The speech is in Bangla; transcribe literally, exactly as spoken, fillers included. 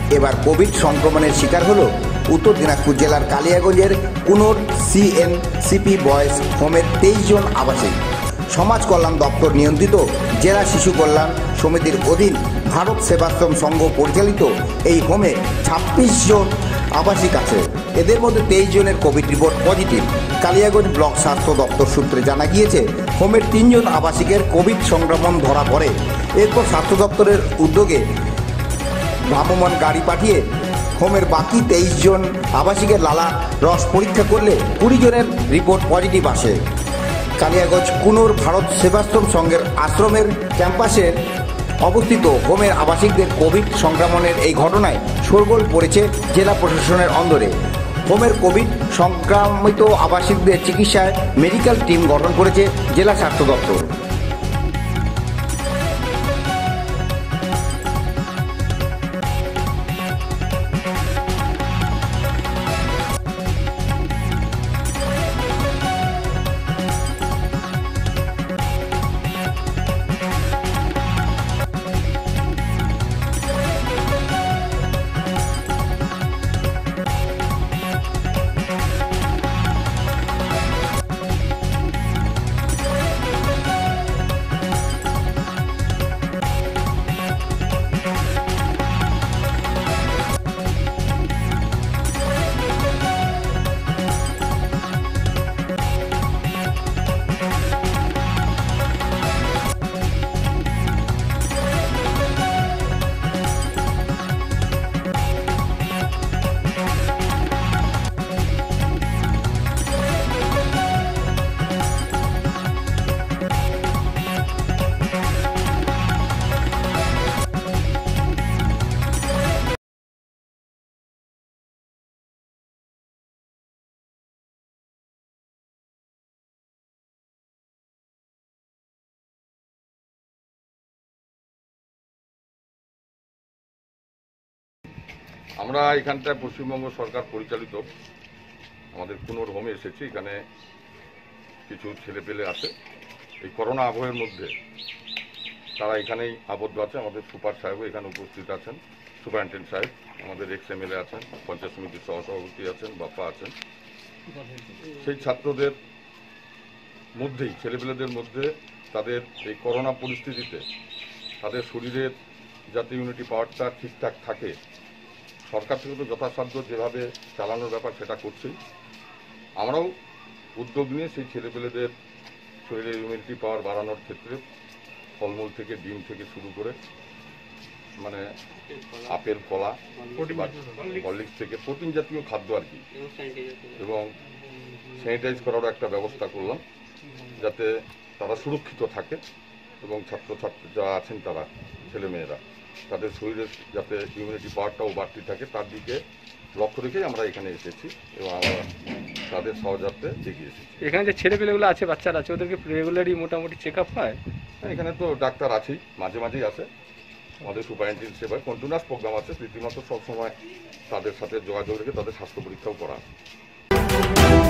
এবার কোভিড সংক্রমণের শিকার হল উত্তর দিনাজপুর জেলার কালিয়াগঞ্জের কুনোর সিএনসিপি বয়েজ হোমের তেইশ জন আবাসিক। সমাজ কল্যাণ দপ্তর নিয়ন্ত্রিত জেলা শিশু কল্যাণ সমিতির অধীন ভারত সেবাশ্রম সংঘ পরিচালিত এই হোমে ছাব্বিশ জন আবাসিক আছে। এদের মধ্যে তেইশ জনের Covid report positive. Kaliaganj block স্বাস্থ্য দপ্তর সূত্রে জানা গিয়েছে, হোমের তিনজন আবাসিকের কোভিড সংক্রমণ ধরা পড়ে। এরপর স্বাস্থ্য দপ্তরের উদ্যোগে ভ্রাম্যমাণ গাড়ি পাঠিয়ে হোমের বাকি তেইশ জন আবাসিকের লালা রস পরীক্ষা করলে কুড়ি জনের রিপোর্ট পজিটিভ আসে। কালিয়াগঞ্জ কুনোর ভারত সেবাশ্রম সংঘের আশ্রমের ক্যাম্পাসের অবস্থিত হোমের আবাসিকদের কোভিড সংক্রমণের এই ঘটনায় শোরগোল পড়েছে জেলা প্রশাসনের অন্দরে। হোমের কোভিড সংক্রামিত আবাসিকদের চিকিৎসায় মেডিকেল টিম গঠন করেছে জেলা স্বাস্থ্য দপ্তর। আমরা এখানটায় পশ্চিমবঙ্গ সরকার পরিচালিত আমাদের কুনোর হোমে এসেছি। এখানে কিছু ছেলেপেলে আছে, এই করোনা আবহের মধ্যে তারা এখানেই আবদ্ধ আছে। আমাদের সুপার সাহেবও এখানে উপস্থিত আছেন, সুপারিনটেন্ডেন্ট সাহেব, আমাদের এক্স এম এল এ আছেন, পঞ্চায়েত সমিতির সহসভাপতি আছেন, বাপ্পা আছেন। সেই ছাত্রদের মধ্যেই, ছেলেপেলেদের মধ্যে তাদের এই করোনা পরিস্থিতিতে তাদের শরীরের যাতে ইমিউনিটি পাওয়ারটা ঠিকঠাক থাকে, সরকার থেকে তো যথাসাধ্য যেভাবে চালানোর ব্যাপার সেটা করছেই। আমরাও উদ্যোগ নিয়ে সেই ছেলেপেলেদের শরীরের ইমিউনিটি পাওয়ার বাড়ানোর ক্ষেত্রে ফলমূল থেকে ডিম থেকে শুরু করে মানে আপেল, কলা, হরলিক্স থেকে প্রোটিন জাতীয় খাদ্য আর কি, এবং স্যানিটাইজ করারও একটা ব্যবস্থা করলাম যাতে তারা সুরক্ষিত থাকে এবং ছাত্রছাত্রী যারা আছেন তারা ছেলেমেয়েরা তাদের শরীরের যাতে ইমিউনিটি পাওয়ারটাও বাড়তি থাকে তার দিকে লক্ষ্য রেখেই আমরা এখানে এসেছি এবং আমরা তাদের সহযাত্রে এগিয়ে এসেছি। এখানে যে ছেলেপেলেগুলো আছে, বাচ্চারা আছে, ওদেরকে রেগুলারই মোটামুটি চেক আপ হয়? এখানে তো ডাক্তার আছেই, মাঝে মাঝেই আসে, আমাদের সুপারিনটেন্ডেন্ট সেবার কন্টিনিউয়াস প্রোগ্রাম আছে, রীতিমতো সবসময় তাদের সাথে যোগাযোগ রেখে তাদের স্বাস্থ্য পরীক্ষাও করা।